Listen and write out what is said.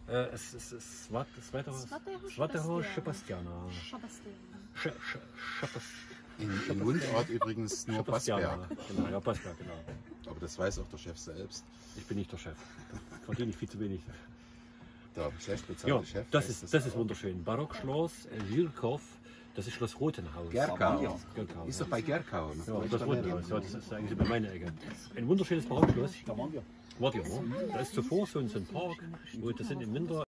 Svatého Sebastiana. In Mundart übrigens nur Bassberg. Genau, ja, Bassberg, genau. Aber das weiß auch der Chef selbst. Ich bin nicht der Chef. Verdiene ich viel zu wenig. Der schlecht bezahlte Ja, Chef. das ist wunderschön. Barockschloss Wilkow, das ist Schloss Rotenhaus. Gerkau. Gerkau. Ist doch bei Gerkau. Ne? Ja, das Rotenhaus, ja, das ist eigentlich bei meiner Ecke. Ein wunderschönes Barockschloss. Da waren wir. Wart ihr, ne? Da ist zuvor so ein Park, wo das sind im Winter